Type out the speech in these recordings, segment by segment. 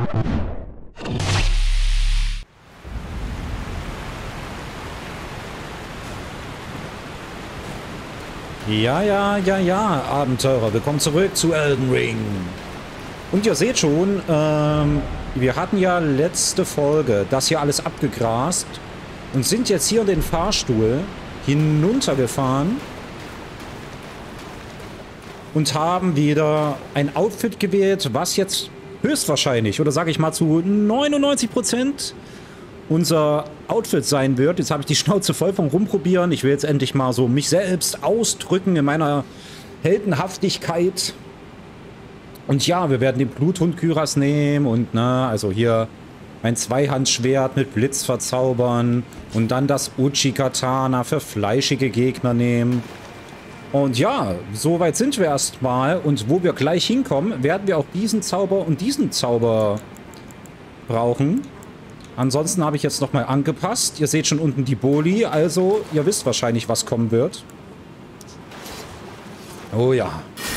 Ja, ja, ja, ja, Abenteurer, willkommen zurück zu Elden Ring. Und ihr seht schon, wir hatten ja letzte Folge das hier alles abgegrast und sind jetzt hier in den Fahrstuhl hinuntergefahren und haben wieder ein Outfit gewählt, was jetzt höchstwahrscheinlich, oder sage ich mal zu 99% unser Outfit sein wird. Jetzt habe ich die Schnauze voll vom Rumprobieren. Ich will jetzt endlich mal so mich selbst ausdrücken in meiner Heldenhaftigkeit. Und ja, wir werden den Bluthund-Kyras nehmen und, ne, also hier ein Zweihandschwert mit Blitz verzaubern und dann das Uchi-Katana für fleischige Gegner nehmen. Und ja, so weit sind wir erstmal. Und wo wir gleich hinkommen, werden wir auch diesen Zauber und diesen Zauber brauchen. Ansonsten habe ich jetzt nochmal angepasst. Ihr seht schon unten die Boli, also ihr wisst wahrscheinlich, was kommen wird. Oh ja.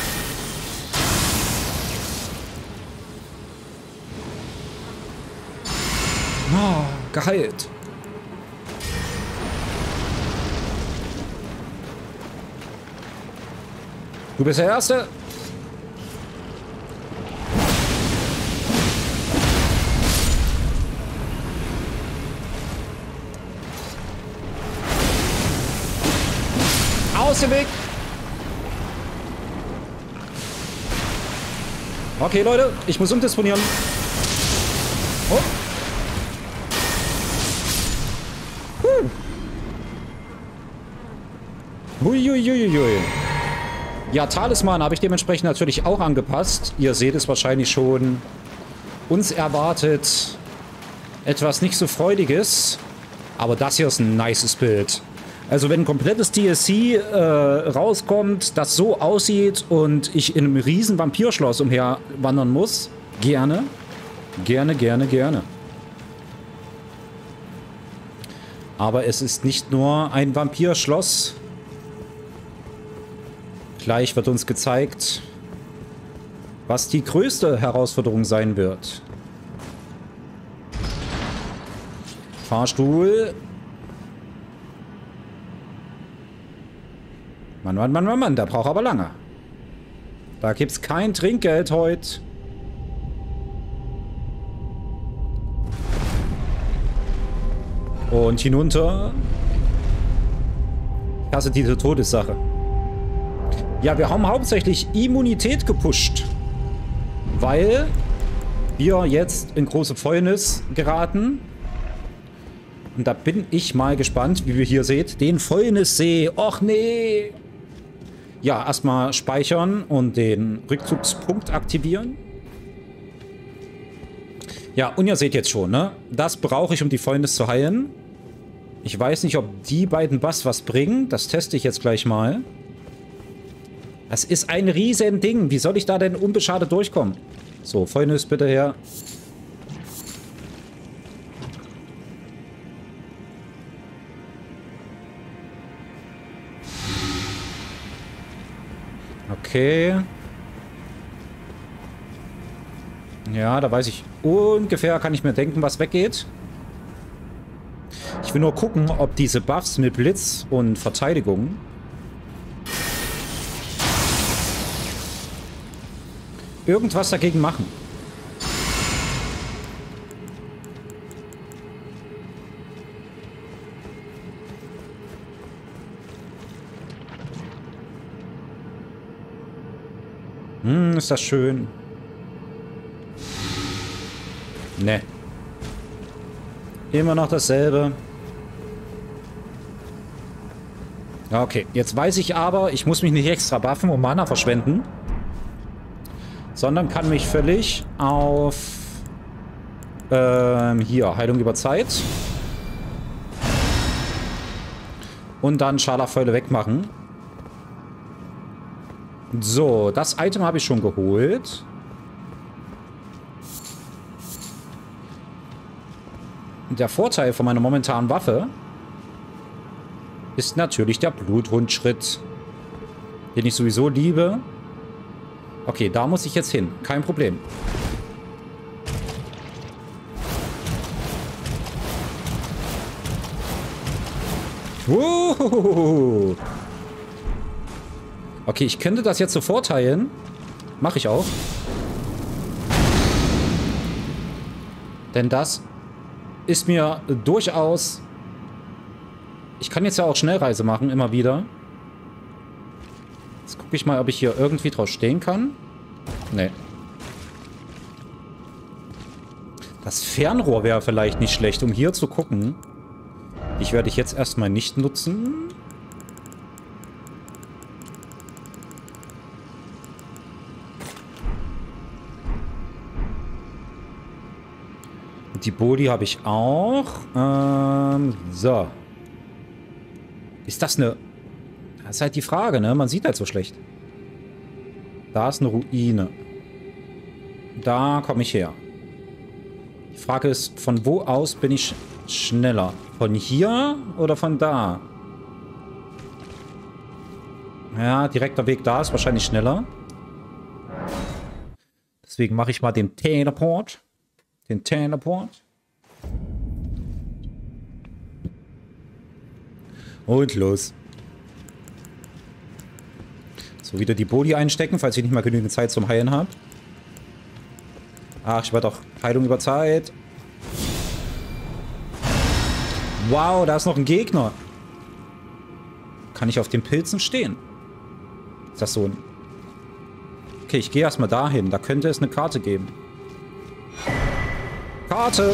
Oh, geheilt. Du bist der Erste. Aus dem Weg. Okay, Leute, ich muss umdisponieren. Oh. Huiuiuiui. Ja, Talisman habe ich dementsprechend natürlich auch angepasst. Ihr seht es wahrscheinlich schon. Uns erwartet etwas nicht so Freudiges. Aber das hier ist ein nices Bild. Also wenn ein komplettes DLC rauskommt, das so aussieht und ich in einem riesen Vampirschloss umherwandern muss, gerne. Gerne, gerne, gerne. Aber es ist nicht nur ein Vampirschloss. Gleich wird uns gezeigt, was die größte Herausforderung sein wird. Fahrstuhl. Mann, Mann, Mann, Mann, Mann, der braucht aber lange. Da gibt's kein Trinkgeld heute. Und hinunter. Ich hasse diese Todessache. Ja, wir haben hauptsächlich Immunität gepusht. Weil wir jetzt in große Fäulnis geraten. Und da bin ich mal gespannt, wie ihr hier seht. Den Fäulnissee. Och nee. Ja, erstmal speichern und den Rückzugspunkt aktivieren. Ja, und ihr seht jetzt schon, ne? Das brauche ich, um die Fäulnis zu heilen. Ich weiß nicht, ob die beiden Bass was bringen. Das teste ich jetzt gleich mal. Das ist ein riesen Ding. Wie soll ich da denn unbeschadet durchkommen? So, Fäulnis bitte her. Okay. Ja, da weiß ich ungefähr, kann ich mir denken, was weggeht. Ich will nur gucken, ob diese Buffs mit Blitz und Verteidigung irgendwas dagegen machen. Ist das schön. Ne. Immer noch dasselbe. Okay, jetzt weiß ich aber, ich muss mich nicht extra buffen und Mana verschwenden. Sondern kann mich völlig auf hier, Heilung über Zeit. Und dann Scharlachfäule wegmachen. So, das Item habe ich schon geholt. Der Vorteil von meiner momentanen Waffe ist natürlich der Bluthundschritt, den ich sowieso liebe. Okay, da muss ich jetzt hin. Kein Problem. Okay, ich könnte das jetzt sofort heilen. Mache ich auch. Denn das ist mir durchaus... Ich kann jetzt ja auch Schnellreise machen, immer wieder. Jetzt gucke ich mal, ob ich hier irgendwie drauf stehen kann. Nee. Das Fernrohr wäre vielleicht nicht schlecht, um hier zu gucken. Ich werde ich jetzt erstmal nicht nutzen. Die Boli habe ich auch. So. Ist das eine... Das ist halt die Frage, ne? Man sieht halt so schlecht. Da ist eine Ruine. Da komme ich her. Die Frage ist, von wo aus bin ich schneller? Von hier oder von da? Ja, direkter Weg da ist wahrscheinlich schneller. Deswegen mache ich mal den Teleport. Den Teleport. Und los. So, wieder die Bodi einstecken, falls ich nicht mal genügend Zeit zum Heilen habe. Ach, ich werde doch Heilung über Zeit. Wow, da ist noch ein Gegner. Kann ich auf den Pilzen stehen? Ist das so ein... Okay, ich gehe erstmal dahin. Da könnte es eine Karte geben. Karte!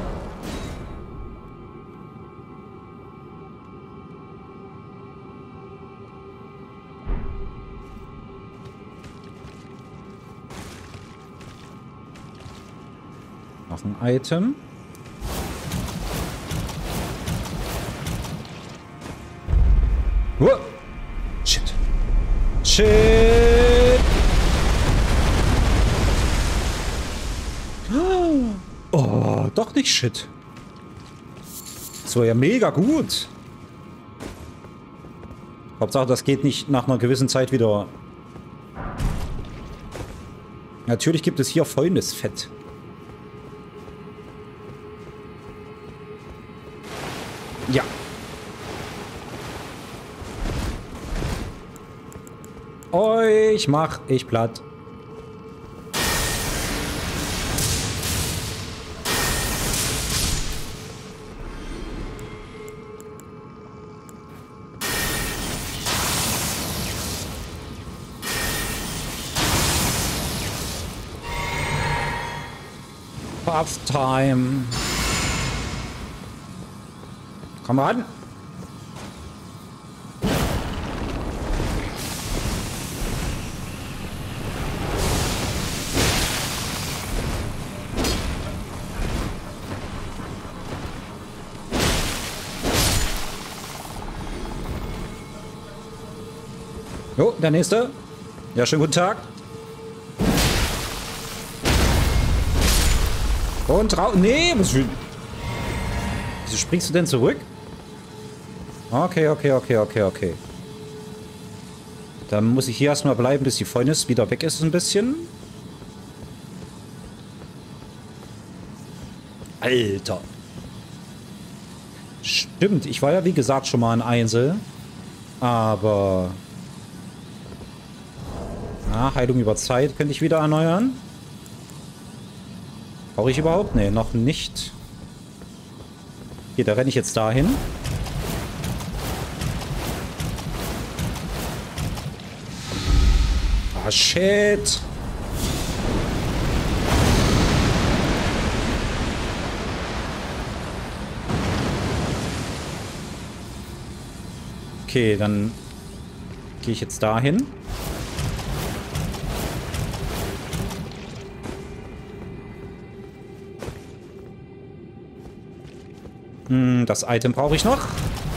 Noch ein Item. Shit. Shit. Oh, doch nicht shit. Das war ja mega gut. Hauptsache, das geht nicht nach einer gewissen Zeit wieder. Natürlich gibt es hier folgendes Fett. Ja. Euch mach ich platt. Puff Time. Komm ran. Jo, der nächste. Ja, schönen guten Tag. Und raus. Nee, was für... Wieso springst du denn zurück? Okay, okay, okay, okay, okay. Dann muss ich hier erstmal bleiben, bis die Fäulnis wieder weg ist ein bisschen. Alter. Stimmt, ich war ja wie gesagt schon mal in Einsel. Aber... Ah, Heilung über Zeit könnte ich wieder erneuern. Brauche ich überhaupt? Nee, noch nicht. Hier, da renne ich jetzt dahin. Ah, shit. Okay, dann gehe ich jetzt dahin. Das Item brauche ich noch.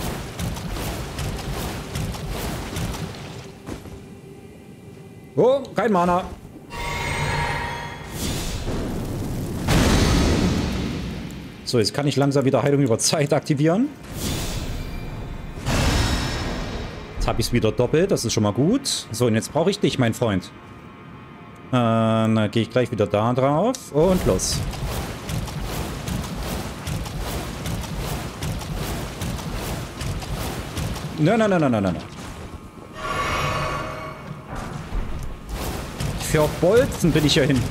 Oh, kein Mana. So, jetzt kann ich langsam wieder Heilung über Zeit aktivieren. Jetzt habe ich es wieder doppelt, das ist schon mal gut. So, und jetzt brauche ich dich, mein Freund. Dann gehe ich gleich wieder da drauf und los. Nein, nein, nein, nein, nein, nein. Für Bolzen bin ich ja hin.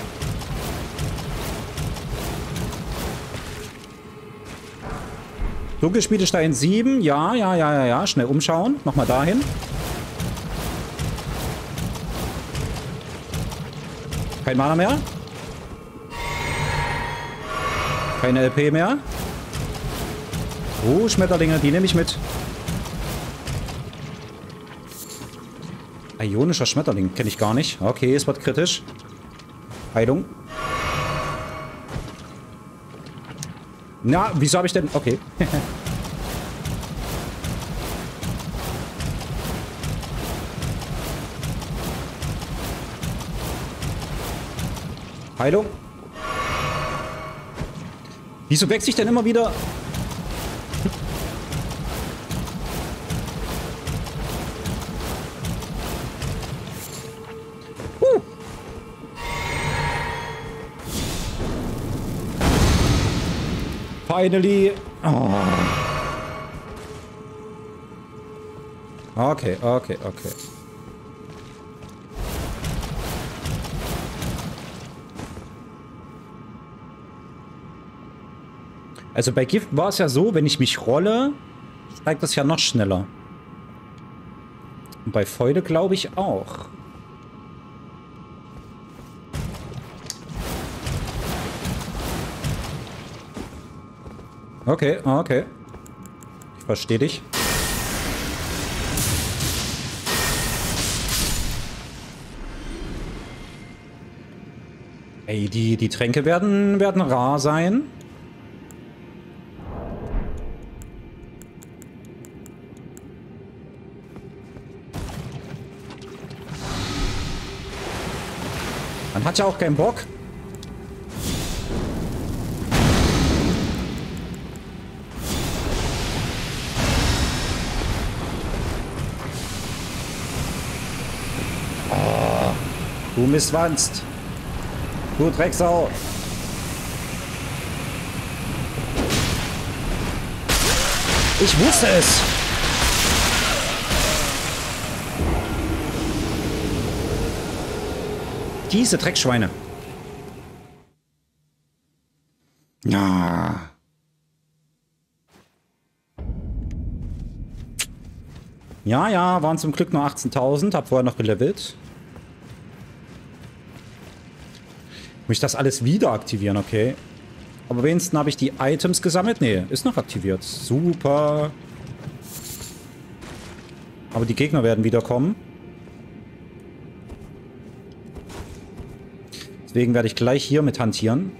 Dunkelschmiedestein 7. Ja, ja, ja, ja, ja. Schnell umschauen. Nochmal dahin. Kein Mana mehr. Keine LP mehr. Oh, Schmetterlinge, die nehme ich mit. Ionischer Schmetterling, kenne ich gar nicht. Okay, es wird kritisch. Heilung. Na, wieso habe ich denn... Okay. Heilung. Wieso wechsle ich denn immer wieder... Finally. Oh. Okay, okay, okay. Also bei Gift war es ja so, wenn ich mich rolle, steigt das ja noch schneller. Und bei Fäule glaube ich auch. Okay, okay. Ich verstehe dich. Ey, die Tränke werden rar sein. Man hat ja auch keinen Bock. Du Mistwanst. Du Drecksau. Ich wusste es. Diese Dreckschweine. Ja. Ja, ja, waren zum Glück nur 18.000. Hab vorher noch gelevelt. Muss ich das alles wieder aktivieren, okay. Aber wenigstens habe ich die Items gesammelt. Nee, ist noch aktiviert. Super. Aber die Gegner werden wiederkommen. Deswegen werde ich gleich hier mit hantieren.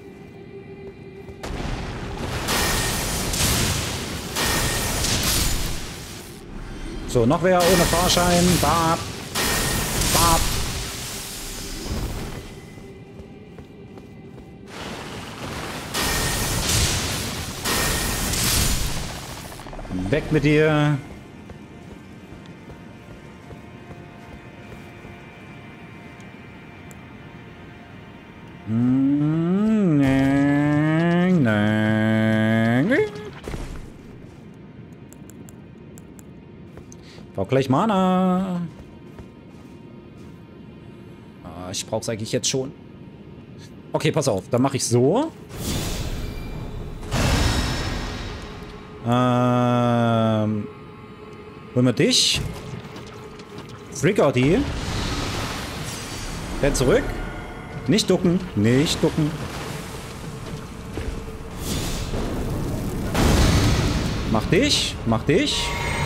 So, noch wer ohne Fahrschein. Bab. Bab. Weg mit dir. Ich brauche gleich Mana. Ah, ich brauche es eigentlich jetzt schon. Okay, pass auf. Dann mache ich so. Holen wir dich. Trigger die. Renn zurück. Nicht ducken. Nicht ducken. Mach dich. Mach dich.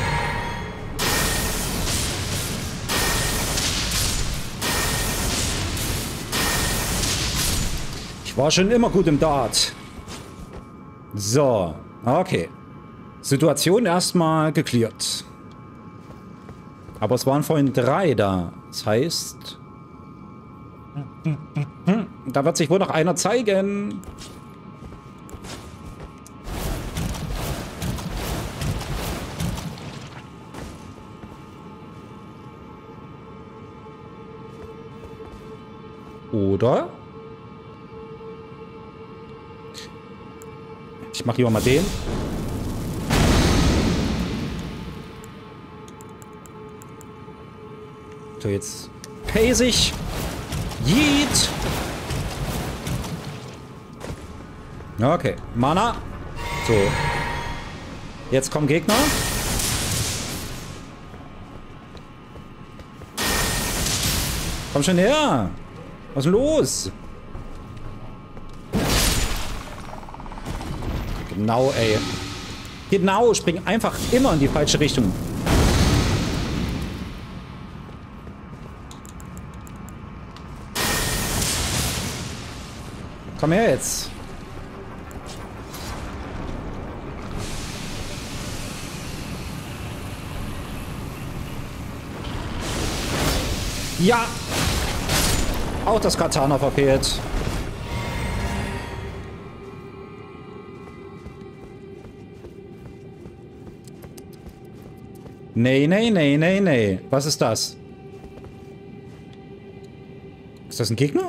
Ich war schon immer gut im Dart. So. Okay. Situation erstmal geklärt. Aber es waren vorhin 3 da. Das heißt... Da wird sich wohl noch einer zeigen. Oder? Ich mache lieber mal den. So, jetzt pace ich. Yeet. Okay, Mana. So. Jetzt kommen Gegner. Komm schon her. Was ist denn los? Genau, ey. Genau, spring einfach immer in die falsche Richtung. Komm her jetzt. Ja. Auch das Katana verfehlt. Nee, nee, nee, nee, nee. Was ist das? Ist das ein Gegner?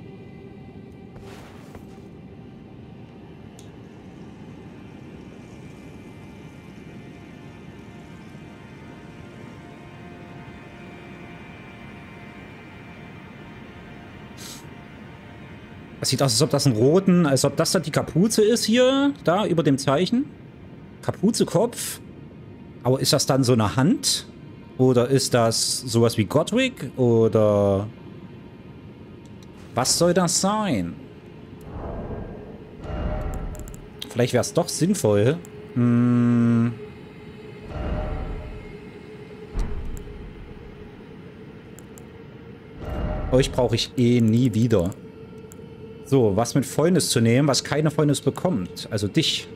Das sieht aus, als ob das ein roten, als ob das da die Kapuze ist hier, da über dem Zeichen. Kapuze, Kopf. Aber ist das dann so eine Hand? Oder ist das sowas wie Godric? Oder was soll das sein? Vielleicht wäre es doch sinnvoll. Euch brauche ich eh nie wieder. So, was mit Fäulnis zu nehmen, was keine Fäulnis bekommt. Also dich.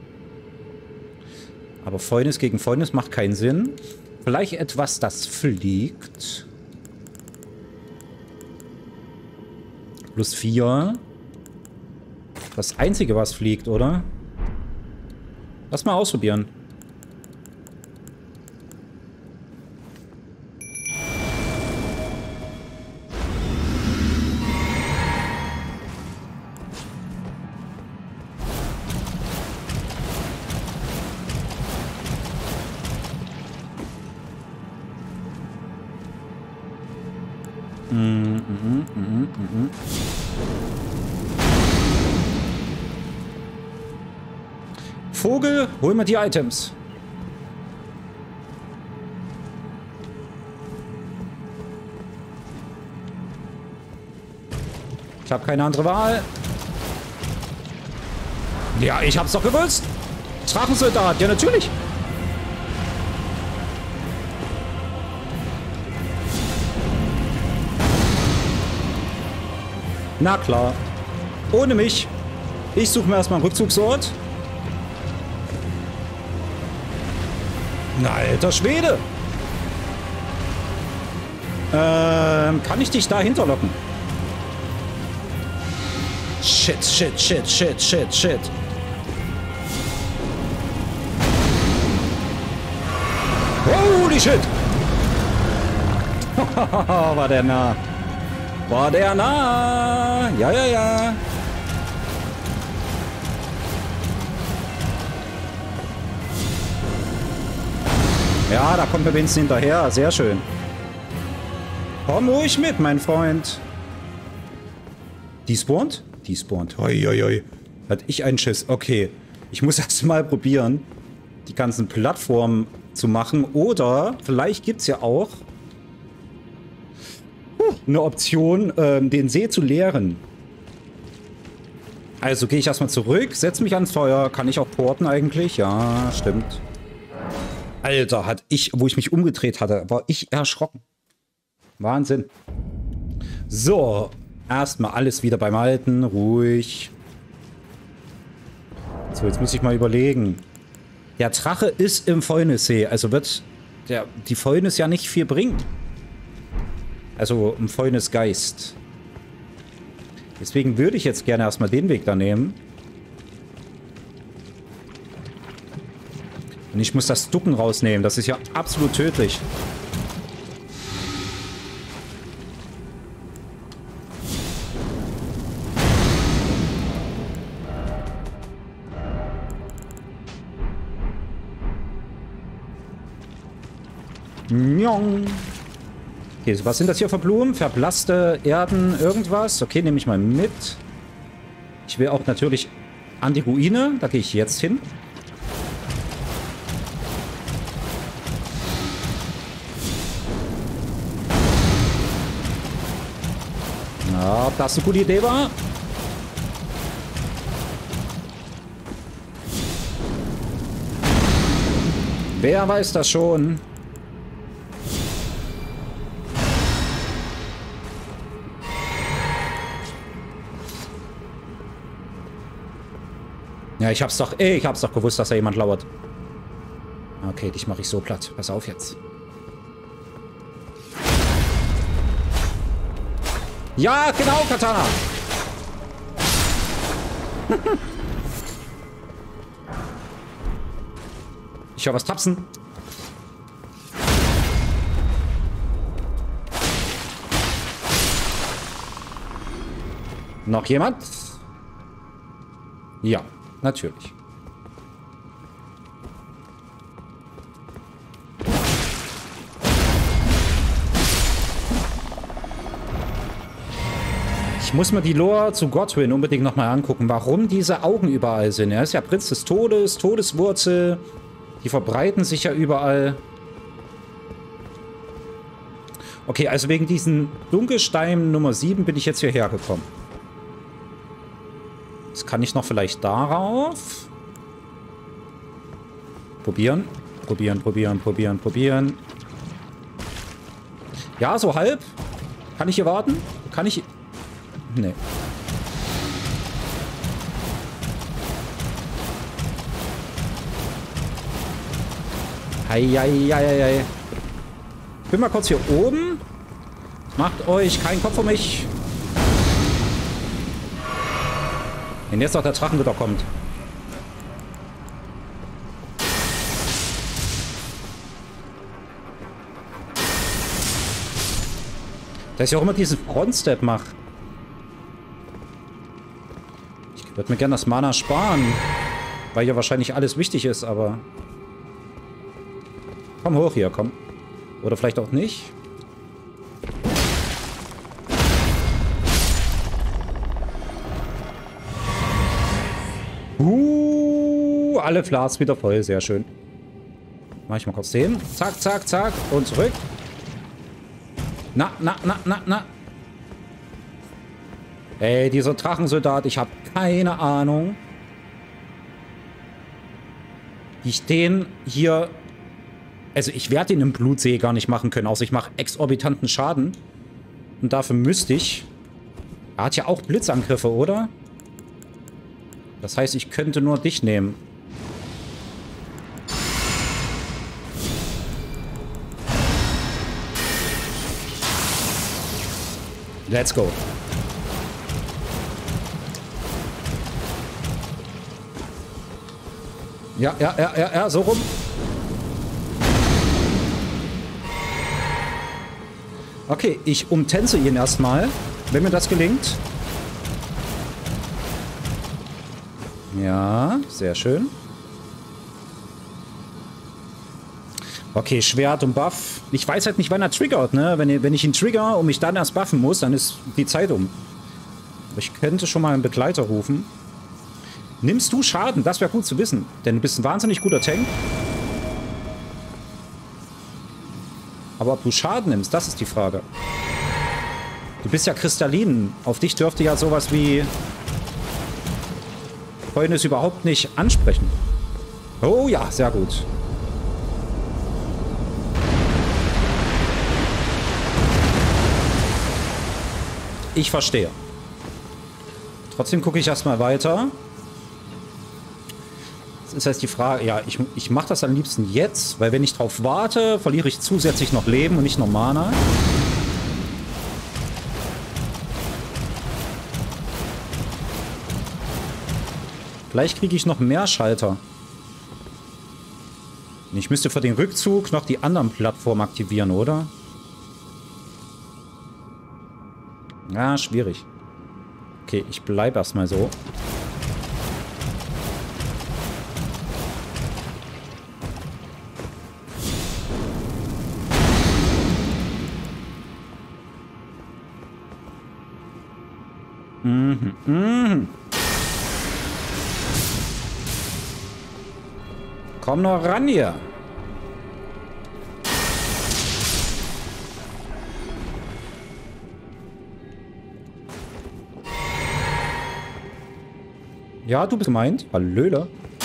Aber Fäulnis gegen Fäulnis macht keinen Sinn. Vielleicht etwas, das fliegt. +4. Das Einzige, was fliegt, oder? Lass mal ausprobieren. Vogel, hol mal die Items. Ich habe keine andere Wahl. Ja, ich hab's doch gewusst. Drachensoldat, ja natürlich. Na klar. Ohne mich. Ich suche mir erstmal einen Rückzugsort. Alter Schwede. Kann ich dich da hinterlocken? Shit, shit, shit, shit, shit, shit. Holy shit. War der nah. War der nah. Ja, ja, ja. Ja, da kommt mir wenigstens hinterher. Sehr schön. Komm ruhig mit, mein Freund. Die spawnt? Die spawnt. Hoi, hoi, hoi. Hatte ich einen Schiss. Okay. Ich muss erst mal probieren, die ganzen Plattformen zu machen. Oder vielleicht gibt es ja auch eine Option, den See zu leeren. Also gehe ich erstmal zurück, setze mich ans Feuer. Kann ich auch porten eigentlich? Ja, stimmt. Alter, wo ich mich umgedreht hatte, war ich erschrocken. Wahnsinn. So, erstmal alles wieder beim Alten, ruhig. So, jetzt muss ich mal überlegen. Der Drache ist im Fäulnissee, also wird die Fäulnis ja nicht viel bringen. Also im Fäulnisgeist. Deswegen würde ich jetzt gerne erstmal den Weg da nehmen. Und ich muss das Ducken rausnehmen. Das ist ja absolut tödlich. Njong. Okay, was sind das hier für Blumen? Verblasste Erden, irgendwas? Okay, nehme ich mal mit. Ich will auch natürlich an die Ruine. Da gehe ich jetzt hin. Ja, ob das eine gute Idee war? Wer weiß das schon? Ja, ich hab's doch gewusst, dass da jemand lauert. Okay, dich mache ich so platt. Pass auf jetzt. Ja, genau, Katana. Ich höre was tapsen. Noch jemand? Ja, natürlich. Ich muss mir die Lore zu Godwyn unbedingt nochmal angucken, warum diese Augen überall sind. Er ist ja Prinz des Todes, Todeswurzel. Die verbreiten sich ja überall. Okay, also wegen diesen Dunkelstein Nummer 7 bin ich jetzt hierher gekommen. Jetzt kann ich noch vielleicht darauf. Probieren. Probieren. Ja, so halb. Kann ich hier warten? Kann ich... Nee. Heieieiei. Ich bin mal kurz hier oben. Macht euch keinen Kopf um mich. Wenn jetzt noch der Drachenritter kommt. Dass ich auch immer diesen Frontstep mache. Ich würde mir gerne das Mana sparen. Weil ja wahrscheinlich alles wichtig ist, aber... Komm hoch hier, komm. Oder vielleicht auch nicht. Alle Flas wieder voll, sehr schön. Mach ich mal kurz den. Zack, zack, zack. Und zurück. Na. Ey, dieser Drachensoldat, ich habe keine Ahnung, wie ich den hier... Also ich werde ihn im Blutsee gar nicht machen können, außer ich mache exorbitanten Schaden. Und dafür müsste ich... Er hat ja auch Blitzangriffe, oder? Das heißt, ich könnte nur dich nehmen. Let's go. Ja, so rum. Okay, ich umtänze ihn erstmal, wenn mir das gelingt. Ja, sehr schön. Okay, Schwert und Buff. Ich weiß halt nicht, wann er triggert, ne? Wenn ich ihn trigger und mich dann erst buffen muss, dann ist die Zeit um. Aber ich könnte schon mal einen Begleiter rufen. Nimmst du Schaden? Das wäre gut zu wissen. Denn du bist ein wahnsinnig guter Tank. Aber ob du Schaden nimmst, das ist die Frage. Du bist ja kristallin. Auf dich dürfte ja sowas wie Fäulnis überhaupt nicht ansprechen. Oh ja, sehr gut. Ich verstehe. Trotzdem gucke ich erstmal weiter. Das ist jetzt die Frage, ja, ich mache das am liebsten jetzt, weil wenn ich drauf warte, verliere ich zusätzlich noch Leben und nicht nur Mana. Vielleicht kriege ich noch mehr Schalter. Ich müsste für den Rückzug noch die anderen Plattformen aktivieren, oder? Ja, schwierig. Okay, ich bleibe erstmal so. Mhm, mhm. Komm noch ran hier. Ja, du bist gemeint. Hallöle.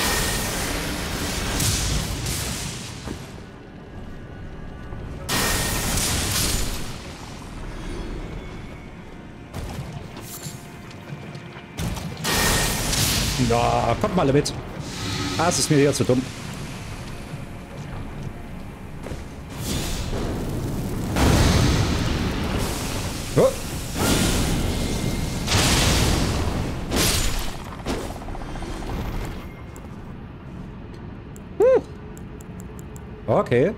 Ja, kommt mal alle mit. Ah, es ist mir hier zu dumm. Oh. Okay.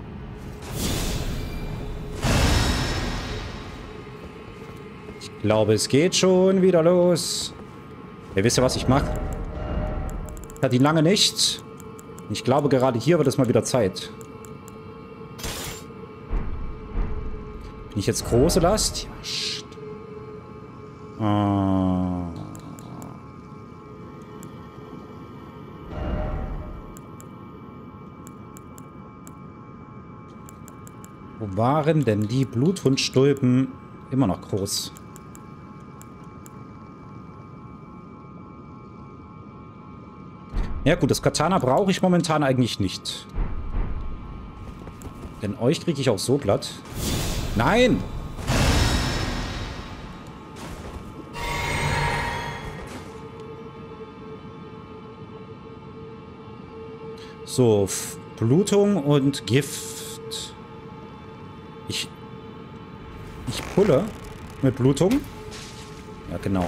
Ich glaube, es geht schon wieder los. Ihr wisst ja, was ich mache. Ich hatte ihn lange nicht. Ich glaube, gerade hier wird es mal wieder Zeit. Bin ich jetzt große Last? Ja, Wo waren denn die Bluthundstulpen immer noch groß? Ja gut, das Katana brauche ich momentan eigentlich nicht. Denn euch kriege ich auch so platt. Nein! So, Blutung und Gift. Ich pulle mit Blutung. Ja, genau.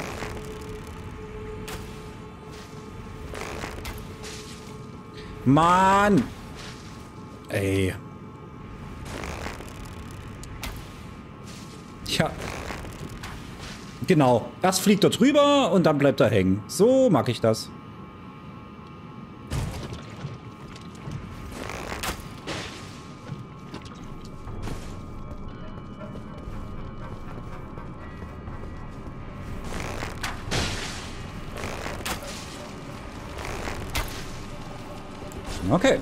Mann! Ey. Tja. Genau. Erst fliegt er drüber und dann bleibt er hängen. So mag ich das. Okay.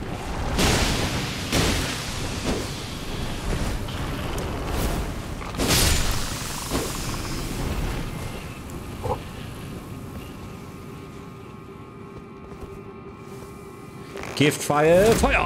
Giftpfeil, Feuer!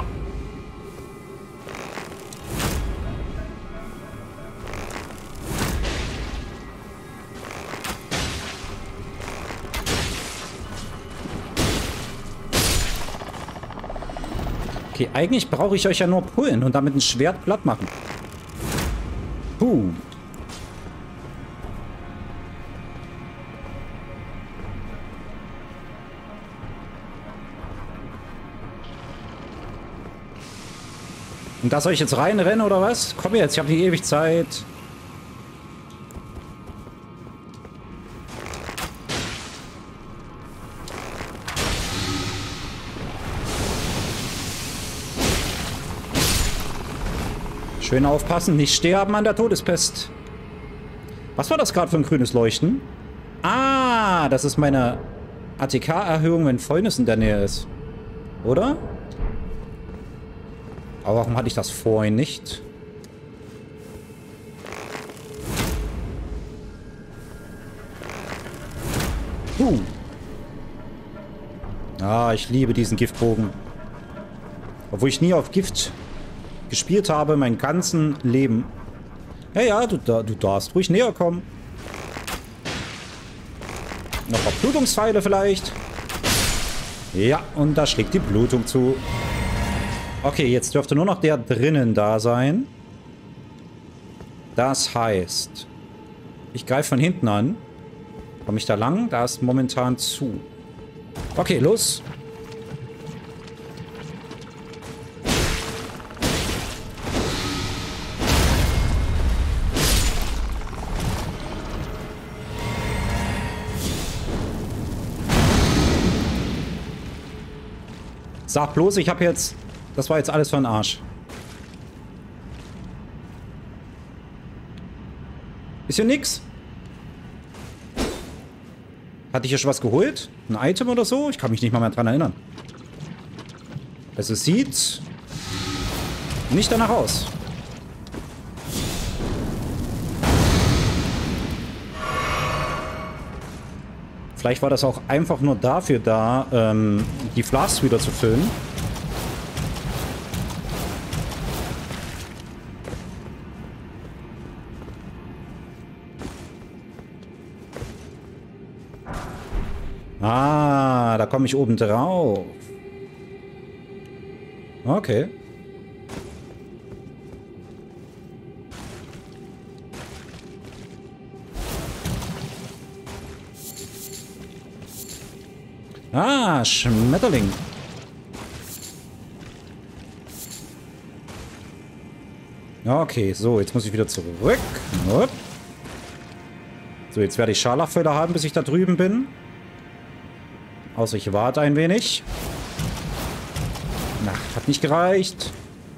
Okay, eigentlich brauche ich euch ja nur pullen und damit ein Schwert platt machen. Puh. Und da soll ich jetzt reinrennen oder was? Komm jetzt, ich habe nicht ewig Zeit. Schön aufpassen, nicht sterben an der Todespest. Was war das gerade für ein grünes Leuchten? Ah, das ist meine ATK-Erhöhung, wenn Fäulnis in der Nähe ist. Oder? Aber warum hatte ich das vorhin nicht? Ah, ich liebe diesen Giftbogen. Obwohl ich nie auf Gift gespielt habe, mein ganzen Leben. Ja, ja, du darfst ruhig näher kommen. Noch ein paar Blutungspfeile vielleicht. Ja, und da schlägt die Blutung zu. Okay, jetzt dürfte nur noch der drinnen da sein. Das heißt, ich greife von hinten an. Komme ich da lang? Da ist momentan zu. Okay, los. Sag bloß, ich habe jetzt... Das war jetzt alles für den Arsch. Ist hier nix? Hatte ich hier schon was geholt? Ein Item oder so? Ich kann mich nicht mal mehr dran erinnern. Also es sieht nicht danach aus. Vielleicht war das auch einfach nur dafür da, die Flasks wieder zu füllen. Ah, da komme ich oben drauf. Okay. Ah, Schmetterling. Okay, so, jetzt muss ich wieder zurück. Upp. So, jetzt werde ich Scharlachfelder haben, bis ich da drüben bin. Außer ich warte ein wenig. Na, hat nicht gereicht.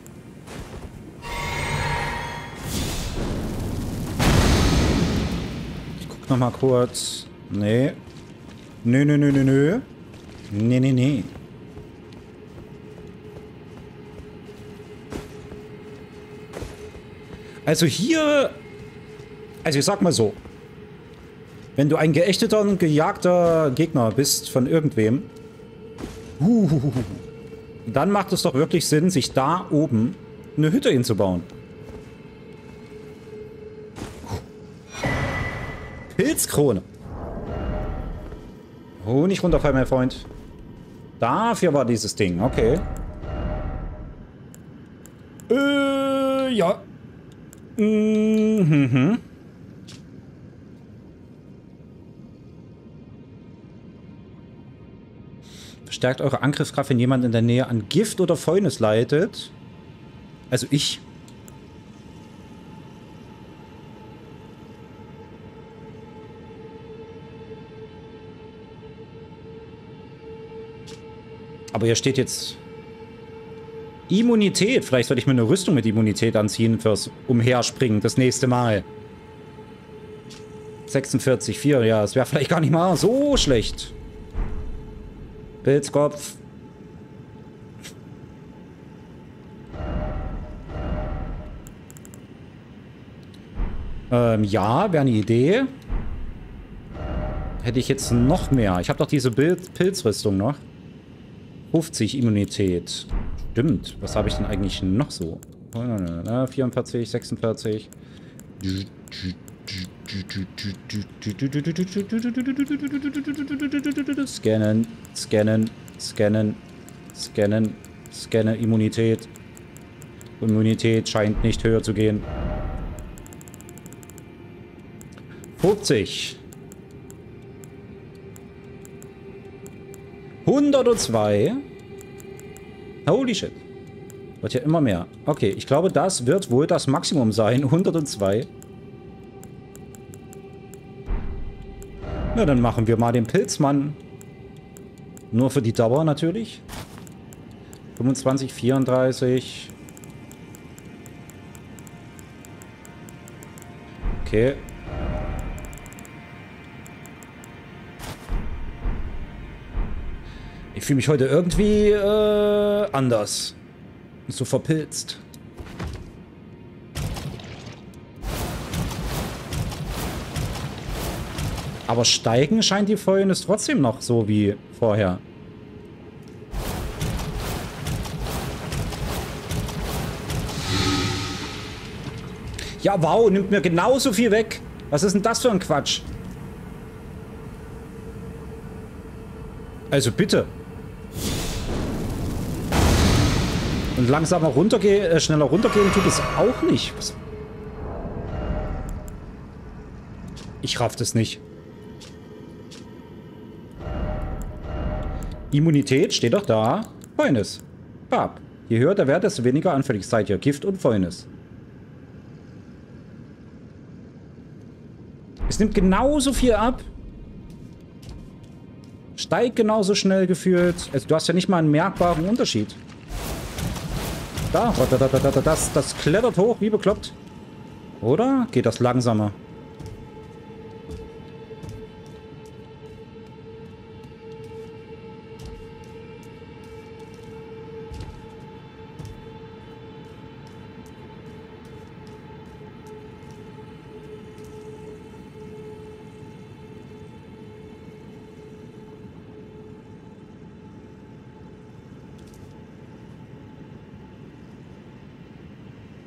Ich guck noch mal kurz. Nee. Nö, nö, nö, nö, nö. Nee, nee, nee. Also hier... Also ich sag mal so. Wenn du ein geächteter und gejagter Gegner bist von irgendwem, dann macht es doch wirklich Sinn, sich da oben eine Hütte hinzubauen. Pilzkrone. Oh, nicht runterfallen, mein Freund. Dafür war dieses Ding. Okay. Ja. Mhm. Verstärkt eure Angriffskraft, wenn jemand in der Nähe an Gift oder Fäulnis leidet. Also ich. Aber hier steht jetzt Immunität. Vielleicht sollte ich mir eine Rüstung mit Immunität anziehen fürs Umherspringen das nächste Mal. 46,4. Ja, das wäre vielleicht gar nicht mal so schlecht. Pilzkopf. Ja, wäre eine Idee. Hätte ich jetzt noch mehr. Ich habe doch diese Pilzrüstung noch. 50 Immunität. Stimmt. Was habe ich denn eigentlich noch so? 44, 46. Scannen, scannen, scannen, scannen, scannen, Immunität. Immunität scheint nicht höher zu gehen. 50. 102. Holy shit. Wird ja immer mehr. Okay, ich glaube, das wird wohl das Maximum sein. 102. Na, dann machen wir mal den Pilzmann. Nur für die Dauer natürlich. 25, 34. Okay. Ich fühle mich heute irgendwie anders. So verpilzt. Aber steigen scheint die Fäulnis trotzdem noch so wie vorher. Ja, wow, nimmt mir genauso viel weg. Was ist denn das für ein Quatsch? Also bitte. Und langsamer runtergehen, schneller runtergehen tut es auch nicht. Was? Ich raff das nicht. Immunität steht doch da. Fäulnis. Bab. Je höher der Wert, desto weniger anfällig seid ihr. Gift und Fäulnis. Es nimmt genauso viel ab. Steigt genauso schnell gefühlt. Also du hast ja nicht mal einen merkbaren Unterschied. Da. Das klettert hoch, wie bekloppt. Oder geht das langsamer?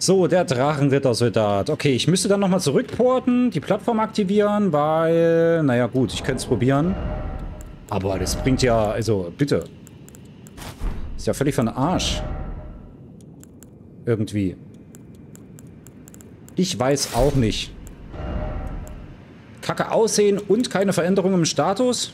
So, der Drachenrittersoldat. Okay, ich müsste dann nochmal zurückporten, die Plattform aktivieren, weil... Naja gut, ich könnte es probieren. Aber das bringt ja... Also, bitte. Ist ja völlig von Arsch. Irgendwie. Ich weiß auch nicht. Kacke aussehen und keine Veränderung im Status?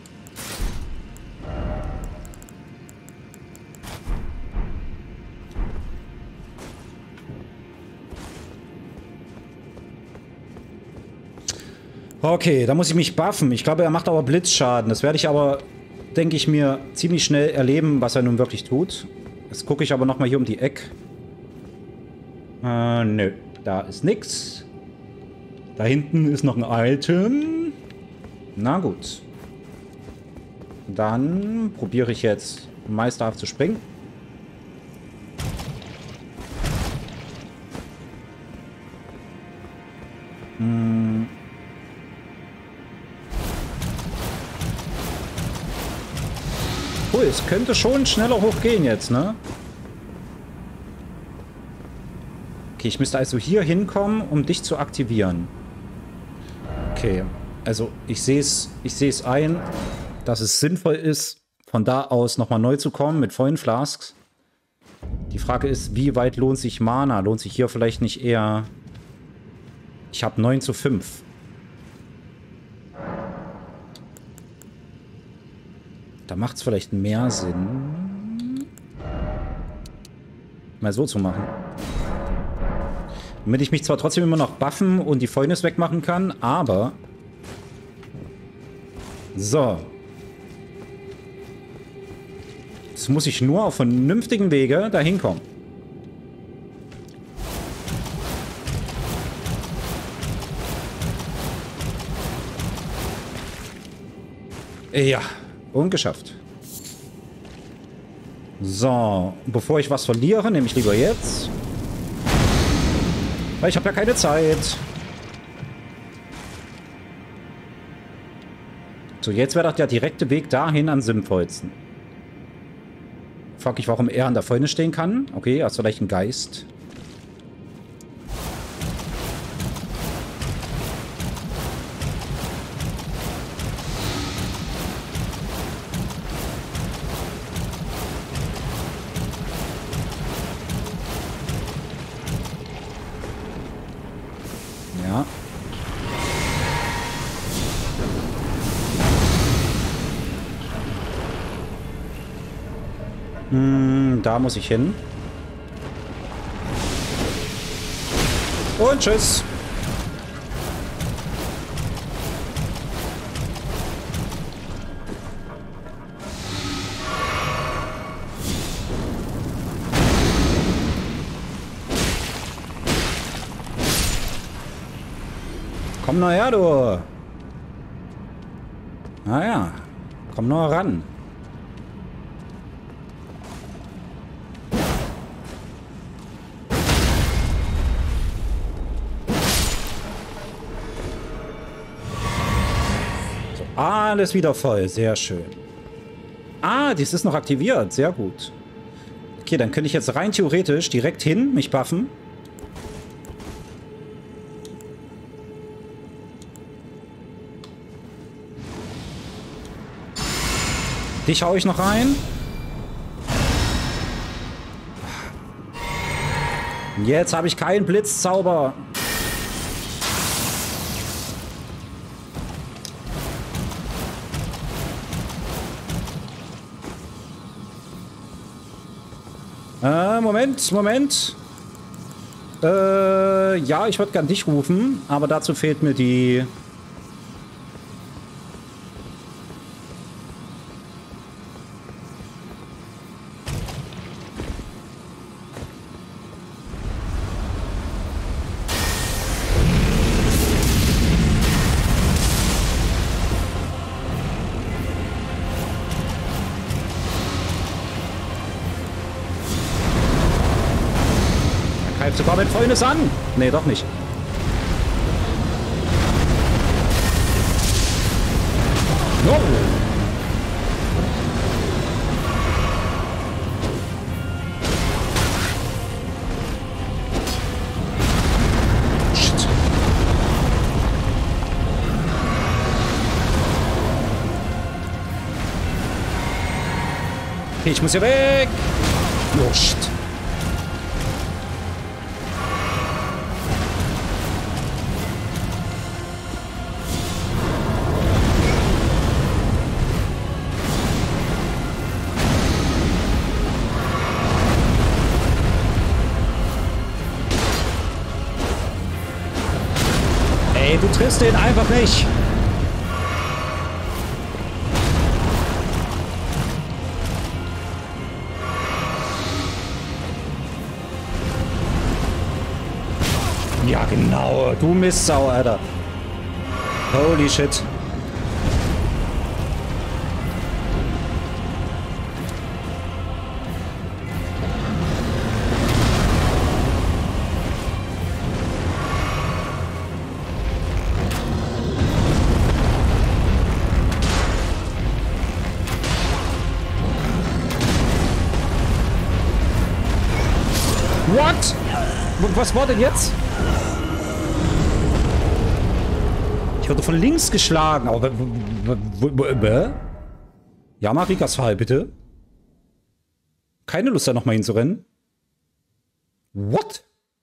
Okay, da muss ich mich buffen. Ich glaube, er macht aber Blitzschaden. Das werde ich aber, denke ich mir, ziemlich schnell erleben, was er nun wirklich tut. Jetzt gucke ich aber nochmal hier um die Ecke. Nö. Da ist nix. Da hinten ist noch ein Item. Na gut. Dann probiere ich jetzt meisterhaft zu springen. Cool, es könnte schon schneller hochgehen jetzt, ne? Okay, ich müsste also hier hinkommen, um dich zu aktivieren. Okay, also ich sehe es ein, dass es sinnvoll ist, von da aus nochmal neu zu kommen mit vollen Flasks. Die Frage ist, wie weit lohnt sich Mana? Lohnt sich hier vielleicht nicht eher... Ich habe 9:5. Da macht es vielleicht mehr Sinn, mal so zu machen. Damit ich mich zwar trotzdem immer noch buffen und die Fäulnis wegmachen kann, aber... So. Jetzt muss ich nur auf vernünftigen Wege dahin kommen. Ja, und geschafft. So, bevor ich was verliere, nehme ich lieber jetzt. Weil ich habe ja keine Zeit. So, jetzt wäre doch der direkte Weg dahin an sinnvollsten. Frag ich, warum er an der Fäulnis stehen kann. Okay, er ist vielleicht ein Geist. Ja. Da muss ich hin. Und tschüss. Komm nur her, du. Naja, komm nur ran. So, alles wieder voll. Sehr schön. Ah, dies ist noch aktiviert. Sehr gut. Okay, dann könnte ich jetzt rein theoretisch direkt hin, mich buffen. Dich hau ich noch rein. Jetzt habe ich keinen Blitzzauber. Moment. Ja, ich würde gern dich rufen, aber dazu fehlt mir die... Sogar mit Fäulnis an. Nee, doch nicht. No. Ich muss hier weg. Wurscht. Ey, du triffst den einfach nicht. Ja, genau. Du Mistsau, Alter. Holy shit. What? Was war denn jetzt? Ich wurde von links geschlagen. Aber ja, Marikas Fall, bitte. Keine Lust, da nochmal hinzurennen. What?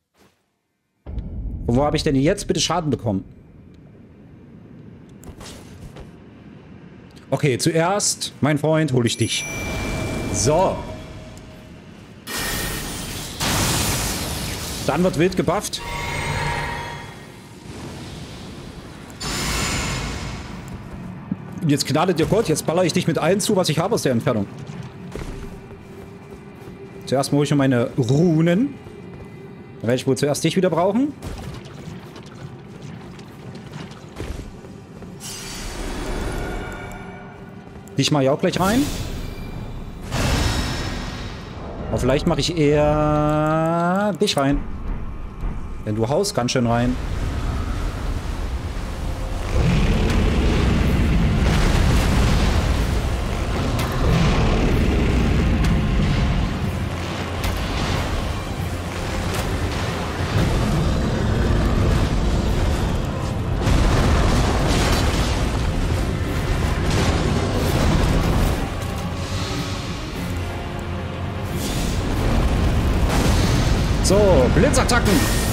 Wo habe ich denn jetzt bitte Schaden bekommen? Okay, zuerst, mein Freund, hole ich dich. So. Dann wird wild gebufft. Und jetzt gnade dir Gott, jetzt baller ich dich mit allen zu, was ich habe aus der Entfernung. Zuerst hole ich mir meine Runen. Da werde ich wohl zuerst dich wieder brauchen. Dich mache ich auch gleich rein. Aber vielleicht mache ich eher dich rein. Denn du haust ganz schön rein. So, Blitzattacken.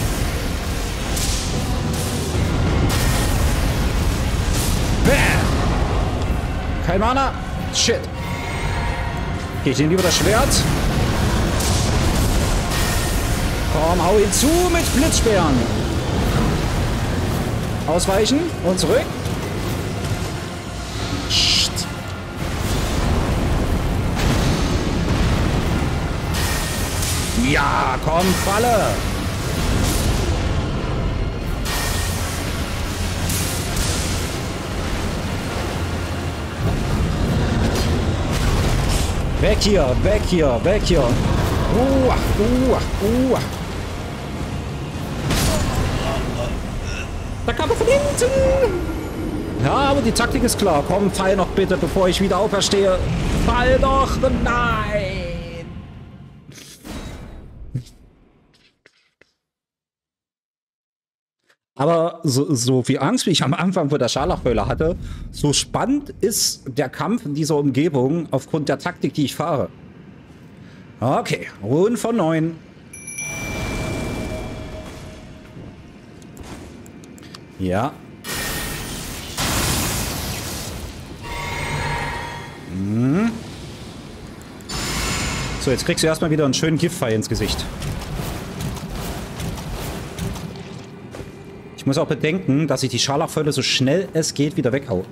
Bäh. Kein Mana. Shit. Gehe ich den lieber das Schwert. Komm, hau ihn zu mit Blitzsperren. Ausweichen und zurück. Shit. Ja, komm, Falle! Weg hier, weg hier, weg hier! Da kam er von hinten! Ja, aber die Taktik ist klar. Komm, fall noch bitte, bevor ich wieder auferstehe. Fall doch! Nein! Aber so viel Angst, wie ich am Anfang vor der Scharlachhöhle hatte, so spannend ist der Kampf in dieser Umgebung aufgrund der Taktik, die ich fahre. Okay, Ruhen von 9. Ja. Hm. So, jetzt kriegst du erstmal wieder einen schönen Giftpfeil ins Gesicht. Ich muss auch bedenken, dass ich die Scharlachfäule so schnell es geht wieder weghau.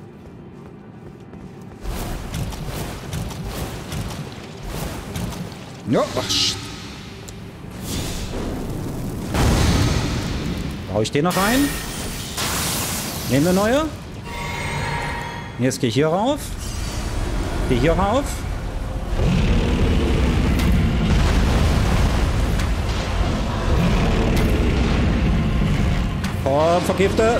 Ja, ach, shit. Da hau ich den noch rein. Nehmen wir neue. Jetzt gehe ich hier rauf. Gehe hier rauf. Oh, vergifte.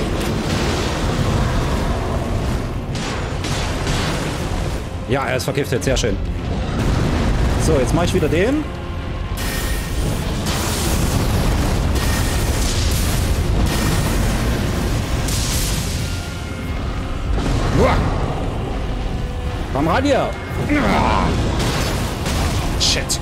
Ja, er ist vergiftet. Sehr schön. So, jetzt mache ich wieder den. Uah. Komm ran hier. Shit.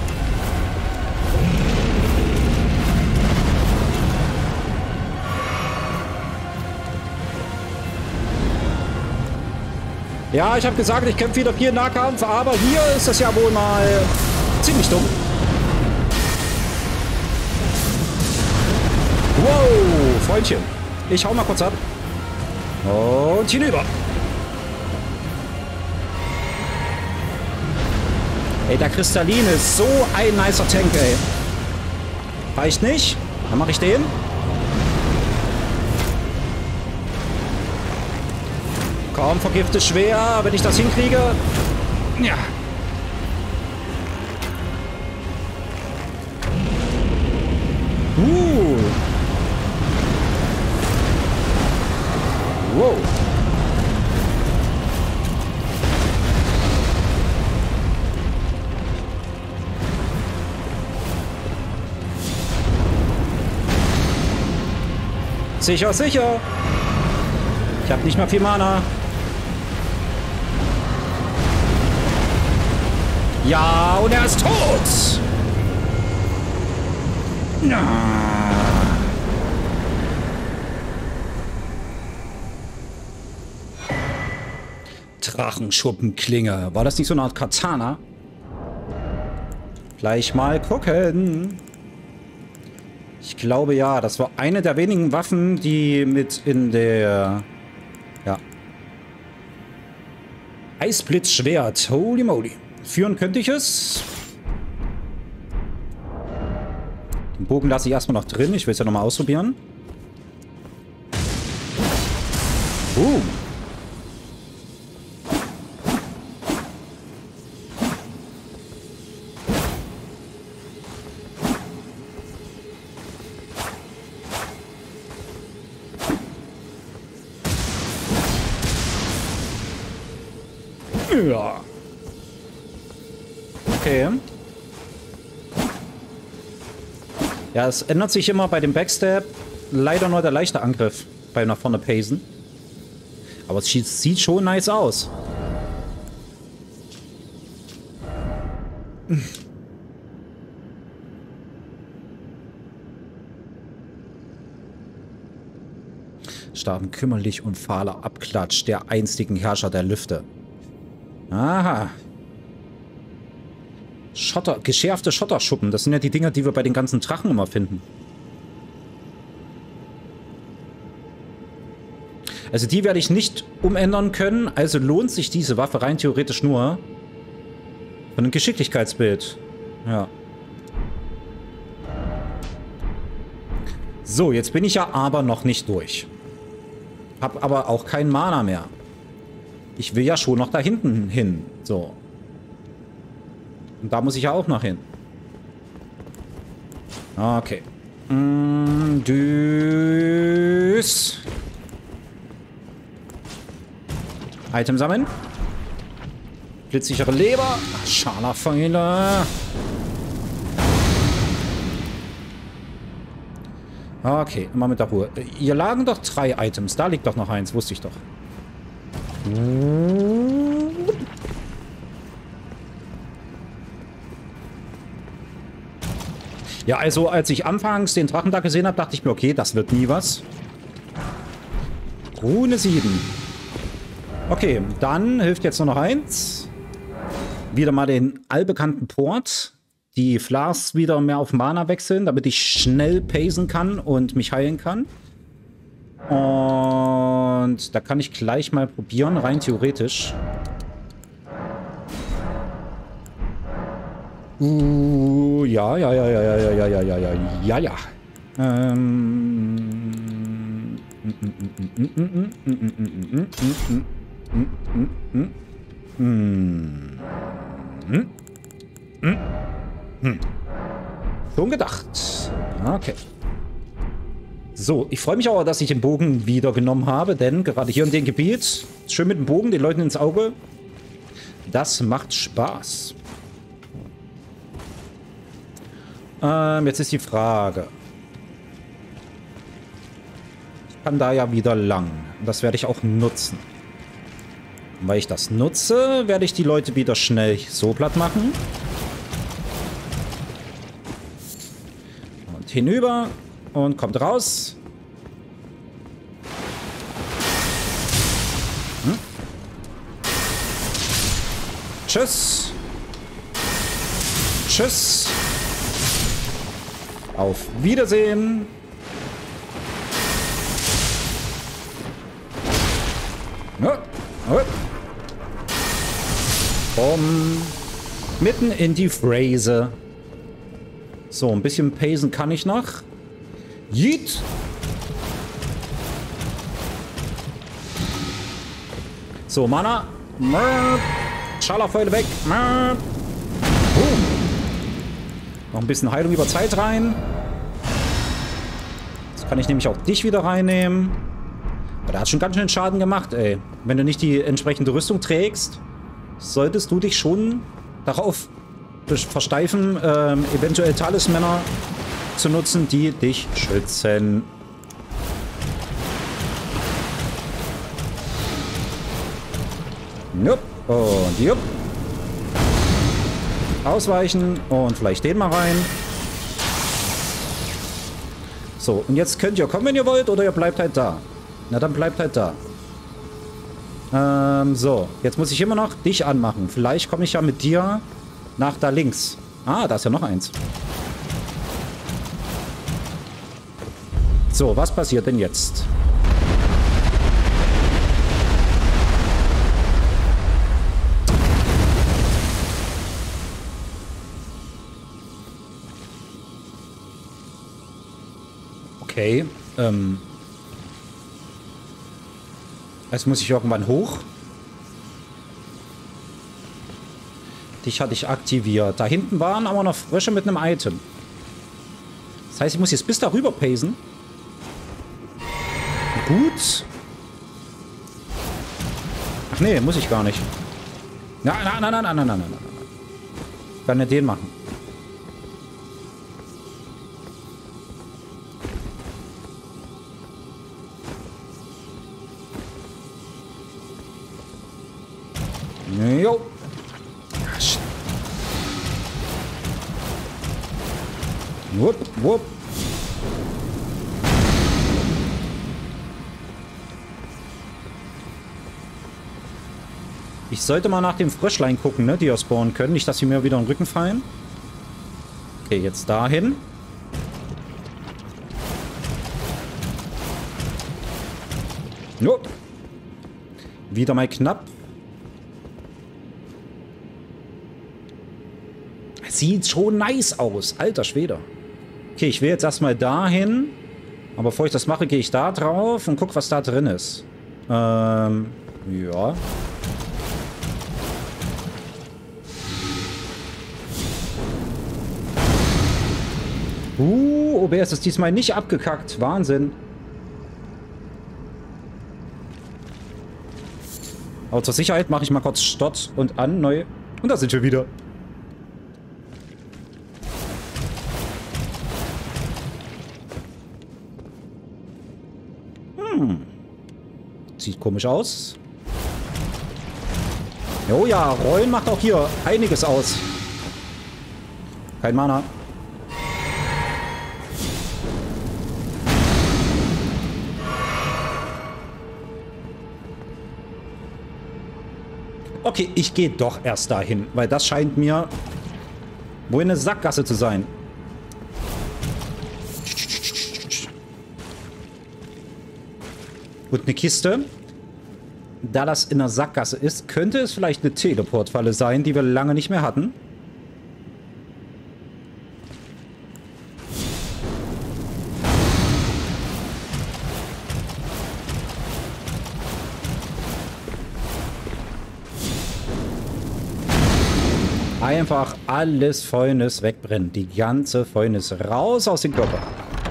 Ja, ich habe gesagt, ich kämpfe wieder viel im Nahkampf, aber hier ist das ja wohl mal ziemlich dumm. Wow, Freundchen. Ich hau mal kurz ab. Und hinüber. Ey, der Kristallin ist so ein nicer Tank, ey. Reicht nicht? Dann mache ich den. Komm, vergifte schwer, wenn ich das hinkriege. Ja. Wow. Sicher, sicher. Ich habe nicht mehr viel Mana. Ja, und er ist tot. Ja. Drachenschuppenklinge. War das nicht so eine Art Katana? Gleich mal gucken. Ich glaube ja, das war eine der wenigen Waffen, die mit in der... Ja. Eisblitzschwert. Holy moly. Führen könnte ich es. Den Bogen lasse ich erstmal noch drin. Ich will es ja nochmal ausprobieren. Ja. Okay. Ja, es ändert sich immer bei dem Backstab. Leider nur der leichte Angriff beim nach vorne pacen. Aber es sieht schon nice aus. Starben kümmerlich und fahler Abklatsch der einstigen Herrscher der Lüfte. Aha. Geschärfte Schotterschuppen. Das sind ja die Dinger, die wir bei den ganzen Drachen immer finden. Also die werde ich nicht umändern können. Also lohnt sich diese Waffe rein theoretisch nur von einem Geschicklichkeitsbild. Ja. So, jetzt bin ich ja aber noch nicht durch. Hab aber auch kein Mana mehr. Ich will ja schon noch da hinten hin. So. Und da muss ich ja auch noch hin. Okay. Düs. Item sammeln. Blitzsichere Leber. Scharlachpfeile. Okay, immer mit der Ruhe. Hier lagen doch 3 Items. Da liegt doch noch eins. Wusste ich doch. Ja, also als ich anfangs den Drachen da gesehen habe, dachte ich mir, okay, das wird nie was. Rune 7. Okay, dann hilft jetzt nur noch eins. Wieder mal den allbekannten Port. Die Flasks wieder mehr auf Mana wechseln, damit ich schnell pacen kann und mich heilen kann. Und da kann ich gleich mal probieren, rein theoretisch. Ja. Schon gedacht. Okay. So, ich freue mich aber, dass ich den Bogen wieder genommen habe, denn gerade hier in dem Gebiet, schön mit dem Bogen, den Leuten ins Auge, das macht Spaß. Jetzt ist die Frage. Ich kann da ja wieder lang. Und das werde ich auch nutzen. Und weil ich das nutze, werde ich die Leute wieder schnell so platt machen. hinüber und kommt raus. Tschüss. Tschüss. Auf Wiedersehen. Mitten in die Phrase. So, ein bisschen pacen kann ich noch. Yeet. So, Mana. Schallerfäule weg. Boom. Noch ein bisschen Heilung über Zeit rein. Jetzt kann ich nämlich auch dich wieder reinnehmen. Aber der hat schon ganz schön Schaden gemacht, ey. Wenn du nicht die entsprechende Rüstung trägst, solltest du dich schon darauf versteifen, eventuell Talismänner zu nutzen, die dich schützen. Jupp. Und jupp. Ausweichen und vielleicht den mal rein. So, und jetzt könnt ihr kommen, wenn ihr wollt, oder ihr bleibt halt da. Na, dann bleibt halt da. So, jetzt muss ich immer noch dich anmachen. Vielleicht komme ich ja mit dir nach da links. Ah, da ist ja noch eins. So, was passiert denn jetzt? Okay, jetzt muss ich irgendwann hoch. Dich hatte ich aktiviert. Da hinten waren aber noch Frösche mit einem Item. Das heißt, ich muss jetzt bis darüber pacen. Gut. Ach nee, muss ich gar nicht. Nein. Ich kann ja den machen. Jo. Wupp, wupp. Ich sollte mal nach dem Fröschlein gucken, ne, die ja spawnen können. Nicht, dass sie mir wieder in den Rücken fallen. Okay, jetzt dahin. Jo. Wieder mal knapp. Sieht schon nice aus. Alter Schwede. Okay, ich will jetzt erstmal dahin. Aber bevor ich das mache, gehe ich da drauf und gucke, was da drin ist. Ja. OBS ist diesmal nicht abgekackt. Wahnsinn. Aber zur Sicherheit mache ich mal kurz Start und an, neu. Und da sind wir wieder. Sieht komisch aus. Oh ja, Rollen macht auch hier einiges aus. Kein Mana. Okay, ich gehe doch erst dahin, weil das scheint mir wohl eine Sackgasse zu sein. Und eine Kiste. Da das in der Sackgasse ist, könnte es vielleicht eine Teleportfalle sein, die wir lange nicht mehr hatten. Einfach alles Fäulnis wegbrennen. Die ganze Fäulnis raus aus dem Körper.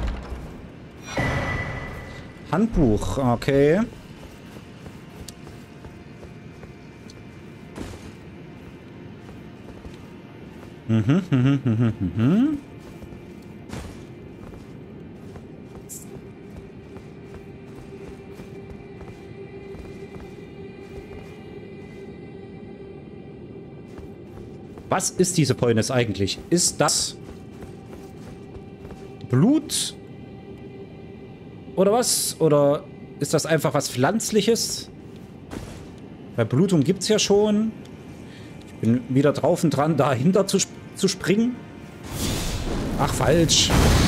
Handbuch, okay. Was ist diese Fäulnis eigentlich? Ist das Blut? Oder was? Oder ist das einfach was Pflanzliches? Weil Blutung gibt es ja schon. Ich bin wieder drauf und dran, dahinter zu springen. Ach, falsch.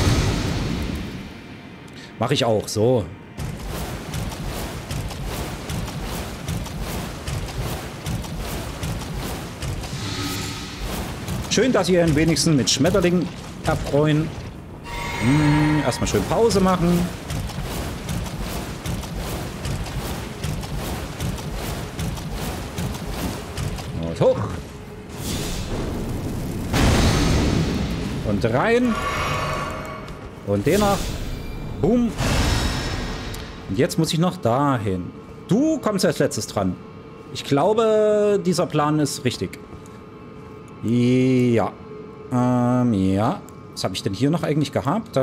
Mache ich auch, so. Schön, dass ihr ihn wenigstens mit Schmetterlingen erfreuen. Erstmal schön Pause machen. Und hoch. Und rein. Und den noch. Boom. Und jetzt muss ich noch dahin. Du kommst als letztes dran. Ich glaube, dieser Plan ist richtig. Ja. Ja. Was habe ich denn hier noch eigentlich gehabt?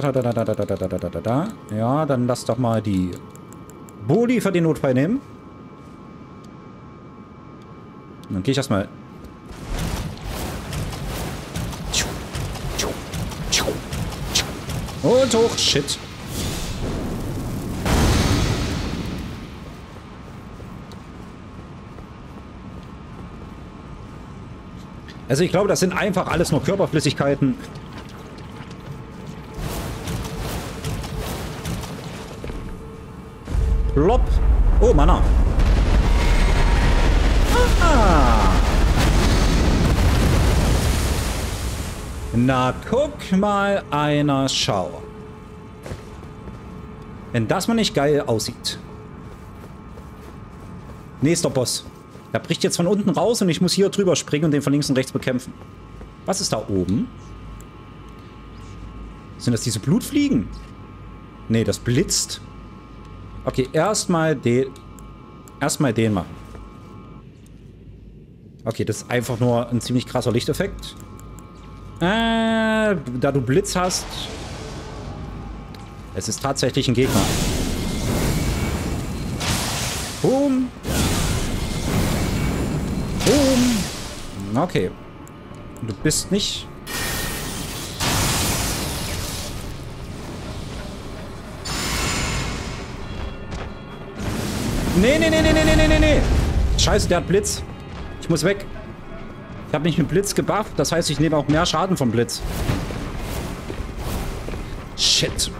Ja, dann lass doch mal die Boli für den Notfall nehmen. Und dann gehe ich erstmal. Und hoch. Shit. Also ich glaube, das sind einfach alles nur Körperflüssigkeiten. Plopp. Oh, Mana. Ah. Na, guck mal einer, schau. Wenn das mal nicht geil aussieht. Nächster Boss. Der bricht jetzt von unten raus und ich muss hier drüber springen und den von links und rechts bekämpfen. Was ist da oben? Sind das diese Blutfliegen? Nee, das blitzt. Okay, erstmal den machen. Okay, das ist einfach nur ein ziemlich krasser Lichteffekt. Da du Blitz hast. Es ist tatsächlich ein Gegner. Boom. Boom. Okay. Du bist nicht... Nee. Scheiße, der hat Blitz. Ich muss weg. Ich habe mich mit Blitz gebufft. Das heißt, ich nehme auch mehr Schaden vom Blitz. Shit.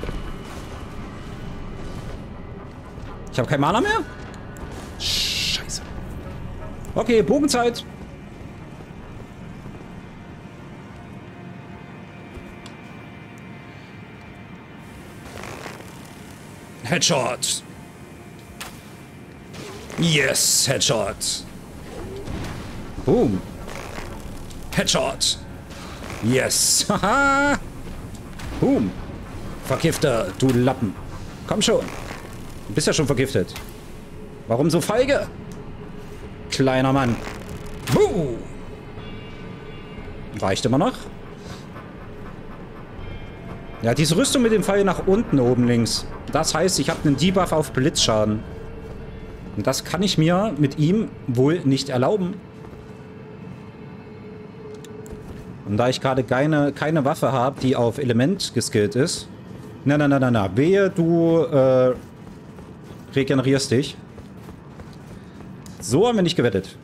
Ich habe kein Mana mehr? Scheiße. Okay, Bogenzeit. Headshot. Yes, Headshot. Boom. Headshot. Yes. Haha. Boom. Vergifter, du Lappen. Komm schon. Du bist ja schon vergiftet. Warum so feige? Kleiner Mann. Buh. Reicht immer noch. Ja, diese Rüstung mit dem Pfeil nach unten oben links. Das heißt, ich habe einen Debuff auf Blitzschaden. Und das kann ich mir mit ihm wohl nicht erlauben. Und da ich gerade keine Waffe habe, die auf Element geskillt ist. Na. Wehe, du regenerierst dich. So haben wir nicht gewettet.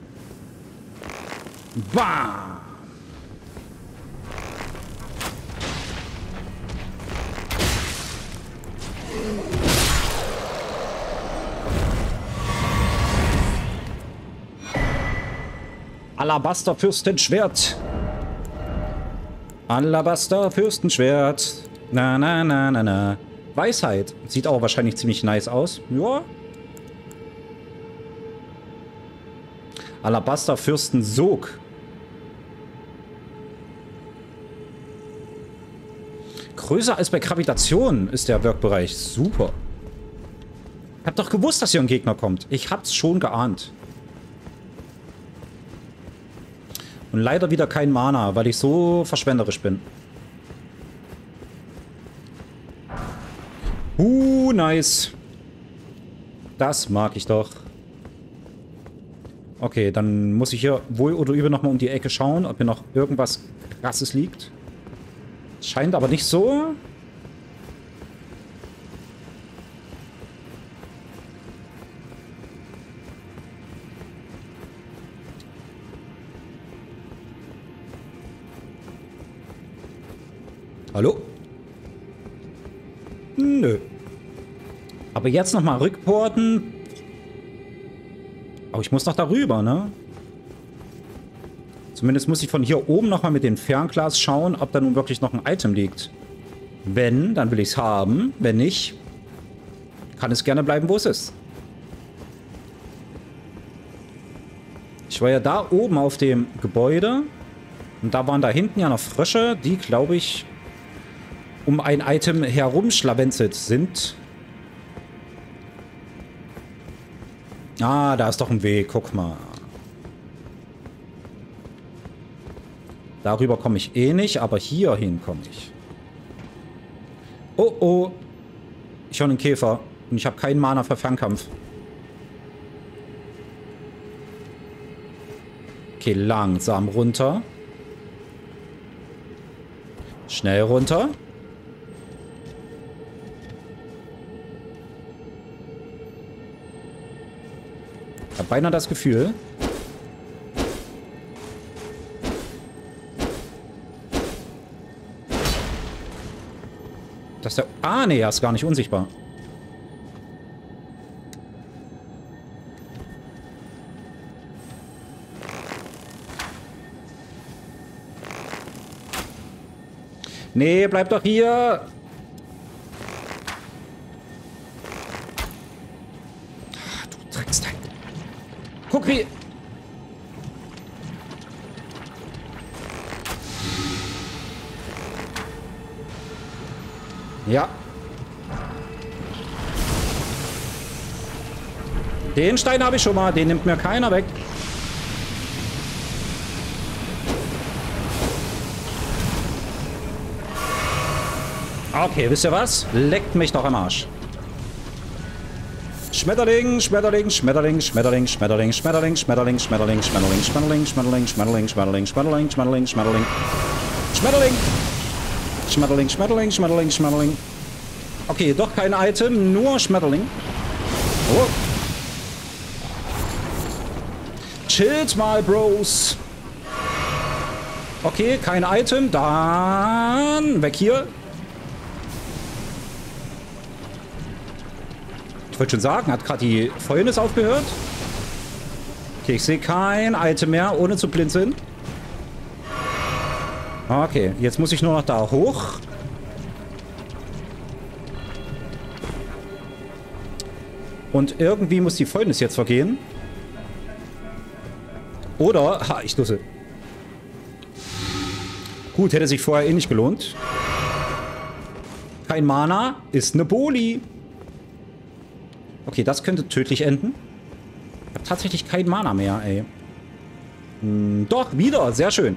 Bam! Alabaster Fürstenschwert. Alabaster Fürstenschwert. Na. Weisheit. Sieht auch wahrscheinlich ziemlich nice aus. Ja. Alabaster Fürstensog. Größer als bei Gravitation ist der Workbereich. Super. Ich hab doch gewusst, dass hier ein Gegner kommt. Ich hab's schon geahnt. Und leider wieder kein Mana, weil ich so verschwenderisch bin. Nice. Das mag ich doch. Okay, dann muss ich hier wohl oder übel nochmal um die Ecke schauen, ob hier noch irgendwas Krasses liegt. Scheint aber nicht so. Hallo? Nö. Aber jetzt nochmal rückporten. Aber ich muss noch darüber, ne? Zumindest muss ich von hier oben nochmal mit dem Fernglas schauen, ob da nun wirklich noch ein Item liegt. Wenn, dann will ich es haben. Wenn nicht, kann es gerne bleiben, wo es ist. Ich war ja da oben auf dem Gebäude. Und da waren da hinten ja noch Frösche, die, glaube ich, um ein Item herumschlawenzelt sind. Ah, da ist doch ein Weg. Guck mal. Darüber komme ich eh nicht, aber hierhin komme ich. Oh, oh. Ich höre einen Käfer. Und ich habe keinen Mana für Fernkampf. Okay, langsam runter. Schnell runter. Ich habe beinahe das Gefühl, dass der... Ah, nee, er ist gar nicht unsichtbar. Nee, bleib doch hier. Ah, du Drecksteil. Guck wie... Ja. Den Stein habe ich schon mal. Den nimmt mir keiner weg. Okay, wisst ihr was? Leckt mich doch am Arsch. Schmetterling, Schmetterling, Schmetterling, Schmetterling, Schmetterling, Schmetterling, Schmetterling, Schmetterling, Schmetterling, Schmetterling, Schmetterling, Schmetterling, Schmetterling, Schmetterling, Schmetterling, Schmetterling. Schmetterling. Schmetterling, Schmetterling, Schmetterling, Schmetterling. Okay, doch kein Item, nur Schmetterling. Oh. Chillt mal, Bros. Okay, kein Item, dann weg hier. Ich wollte schon sagen, hat gerade die Fäulnis aufgehört? Okay, ich sehe kein Item mehr, ohne zu blinzeln. Okay, jetzt muss ich nur noch da hoch. Und irgendwie muss die Fäulnis jetzt vergehen. Oder... Ha, ich dussel. Gut, hätte sich vorher eh nicht gelohnt. Kein Mana, ist eine Boli. Okay, das könnte tödlich enden. Ich habe tatsächlich kein Mana mehr, ey. Doch, wieder. Sehr schön.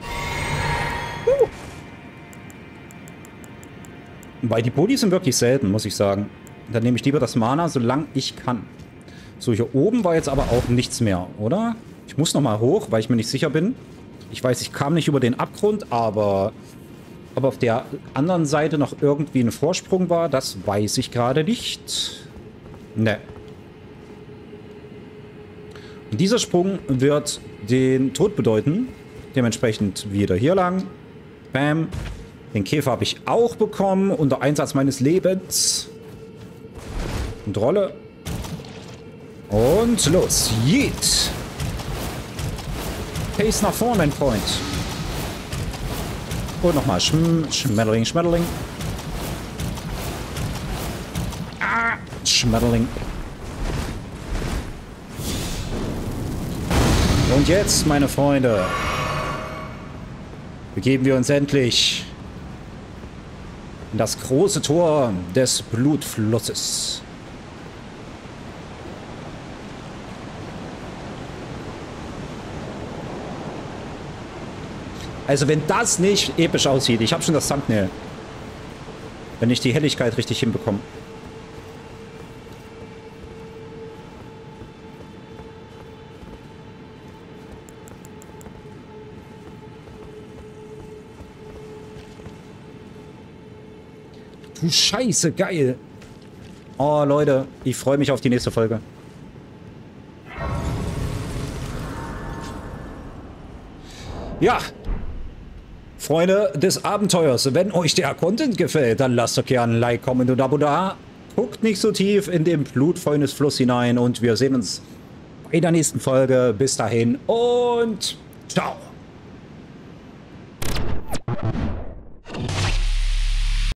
Weil die Bolis sind wirklich selten, muss ich sagen. Dann nehme ich lieber das Mana, solange ich kann. So, hier oben war jetzt aber auch nichts mehr, oder? Ich muss nochmal hoch, weil ich mir nicht sicher bin. Ich weiß, ich kam nicht über den Abgrund, aber ob auf der anderen Seite noch irgendwie ein Vorsprung war, das weiß ich gerade nicht. Ne. Und dieser Sprung wird den Tod bedeuten. Dementsprechend wieder hier lang. Bam. Den Käfer habe ich auch bekommen, unter Einsatz meines Lebens. Und Rolle. Und los. Yeet. Pace nach vorne, mein Freund. Und nochmal. Schmetterling, Schmetterling. Ah, Schmetterling. Und jetzt, meine Freunde, begeben wir uns endlich in das große Tor des Blutflusses. Also wenn das nicht episch aussieht, ich habe schon das Thumbnail. Wenn ich die Helligkeit richtig hinbekomme. Du Scheiße, geil. Oh, Leute, ich freue mich auf die nächste Folge. Ja. Freunde des Abenteuers, wenn euch der Content gefällt, dann lasst doch gerne ein Like, Comment und Abo da. Guckt nicht so tief in den Blutfäulnisfluss hinein und wir sehen uns in der nächsten Folge. Bis dahin und ciao.